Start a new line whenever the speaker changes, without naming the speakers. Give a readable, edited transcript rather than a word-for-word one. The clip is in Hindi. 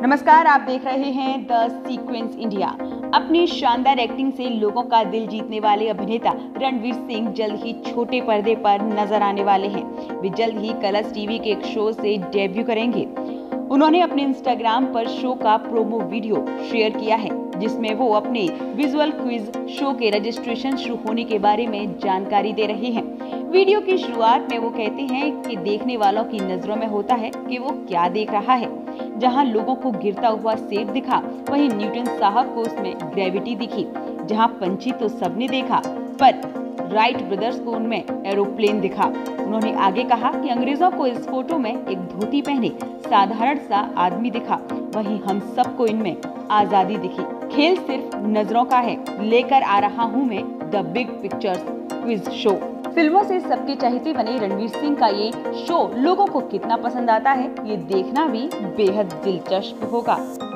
नमस्कार, आप देख रहे हैं द सीक्वेंस इंडिया। अपनी शानदार एक्टिंग से लोगों का दिल जीतने वाले अभिनेता रणवीर सिंह जल्द ही छोटे पर्दे पर नजर आने वाले हैं। वे जल्द ही कलर्स टीवी के एक शो से डेब्यू करेंगे। उन्होंने अपने इंस्टाग्राम पर शो का प्रोमो वीडियो शेयर किया है, जिसमें वो अपने विजुअल क्विज शो के रजिस्ट्रेशन शुरू होने के बारे में जानकारी दे रहे हैं। वीडियो की शुरुआत में वो कहते हैं कि देखने वालों की नजरों में होता है कि वो क्या देख रहा है। जहां लोगों को गिरता हुआ सेब दिखा, वहीं न्यूटन साहब को उसमें ग्रेविटी दिखी। जहां पंछी तो सबने देखा, पर राइट ब्रदर्स को उनमें एरोप्लेन दिखा। उन्होंने आगे कहा कि अंग्रेजों को इस फोटो में एक धोती पहने साधारण सा आदमी दिखा, वहीं हम सबको इनमें आजादी दिखी। खेल सिर्फ नजरों का है, लेकर आ रहा हूँ मैं the big pictures quiz show. फिल्मों से सबके चहेते बने रणवीर सिंह का ये शो लोगों को कितना पसंद आता है, ये देखना भी बेहद दिलचस्प होगा।